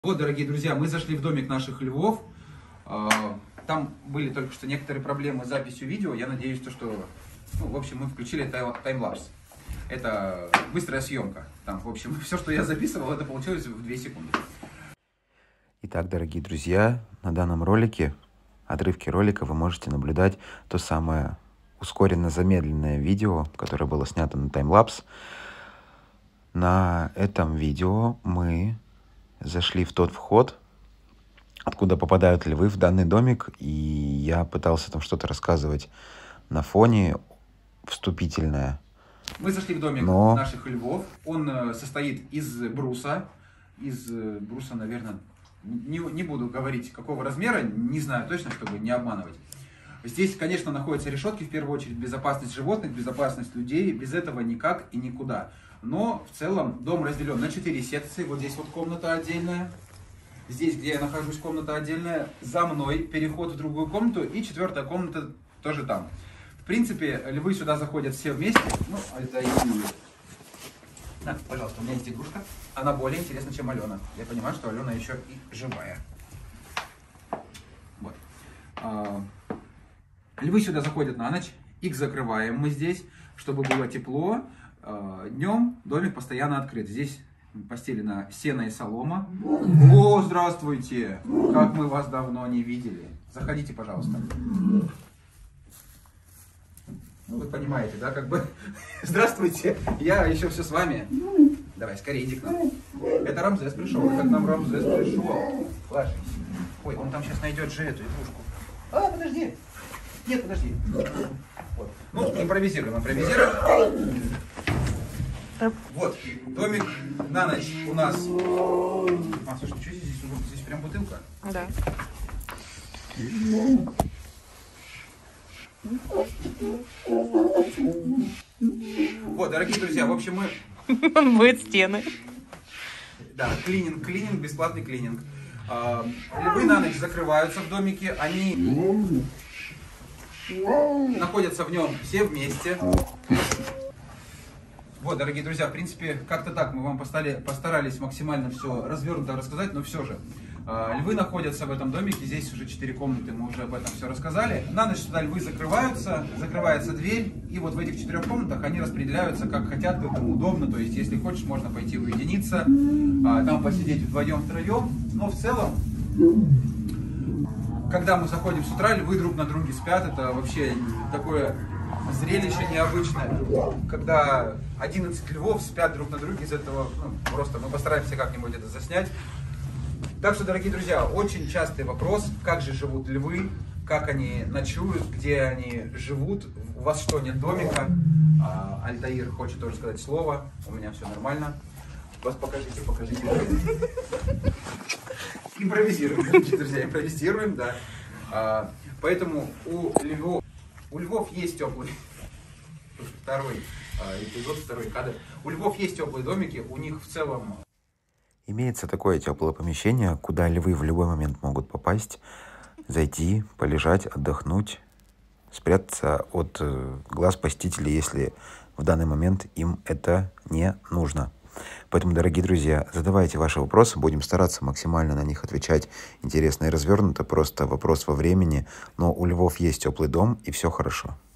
Вот, дорогие друзья, мы зашли в домик наших львов. Там были только что некоторые проблемы с записью видео. Я надеюсь, что в общем, мы включили таймлапс. Это быстрая съемка. Там, в общем, все, что я записывал, это получилось в 2 секунды. Итак, дорогие друзья, на данном ролике, отрывке ролика, вы можете наблюдать то самое ускоренно-замедленное видео, которое было снято на таймлапс. На этом видео мы зашли в тот вход, откуда попадают львы в данный домик, и я пытался там что-то рассказывать на фоне, вступительное. Мы зашли в домик наших львов. Он состоит из бруса, наверное, не буду говорить какого размера, не знаю точно, чтобы не обманывать. Здесь, конечно, находятся решетки, в первую очередь, безопасность животных, безопасность людей, без этого никак и никуда. Но в целом дом разделен на 4 секции. Вот здесь вот комната отдельная. Здесь, где я нахожусь, комната отдельная. За мной переход в другую комнату. И 4-я комната тоже там. В принципе, львы сюда заходят все вместе. Ну, это и... На, пожалуйста, у меня есть игрушка. Она более интересна, чем Алена. Я понимаю, что Алена еще и живая. Вот. Львы сюда заходят на ночь. Их закрываем мы здесь, чтобы было тепло. Днем домик постоянно открыт. Здесь постелено сено и солома. О, здравствуйте! Как мы вас давно не видели. Заходите, пожалуйста. Ну, вы понимаете, да, как бы... Здравствуйте, я еще все с вами. Давай, скорее иди к нам. Это Рамзес пришел. Это к нам Рамзес пришел. Ложись. Ой, он там сейчас найдет же эту игрушку. Подожди. Нет, подожди. Вот. Ну, импровизируем. Вот, домик на ночь у нас... слушай, что здесь прям бутылка? Да. Вот, дорогие друзья, в общем, мы... Он будет стены. Да, клининг, бесплатный клининг. Львы на ночь закрываются в домике, они находятся в нем все вместе. Вот, дорогие друзья, в принципе, как-то так мы вам постарались максимально все развернуто рассказать, но все же. Львы находятся в этом домике, здесь уже 4 комнаты, мы уже об этом все рассказали. На ночь сюда львы закрываются, закрывается дверь, и вот в этих 4 комнатах они распределяются как хотят, как им удобно. То есть, если хочешь, можно пойти уединиться, там посидеть вдвоем-втроем, но в целом... Когда мы заходим с утра, львы друг на друге спят, это вообще такое зрелище необычное, когда 11 львов спят друг на друге, из этого просто мы постараемся как-нибудь это заснять. Так что, дорогие друзья, очень частый вопрос, как же живут львы, как они ночуют, где они живут, у вас что, нет домика? Альтаир хочет тоже сказать слово, у меня все нормально. Вас покажите. Импровизируем, друзья, да. Поэтому у львов есть теплый... Второй эпизод, второй кадр. У львов есть теплые домики, у них в целом... Имеется такое теплое помещение, куда львы в любой момент могут попасть, зайти, полежать, отдохнуть, спрятаться от глаз посетителей, если в данный момент им это не нужно. Поэтому, дорогие друзья, задавайте ваши вопросы, будем стараться максимально на них отвечать интересно и развернуто, просто вопрос во времени, но у львов есть теплый дом и все хорошо.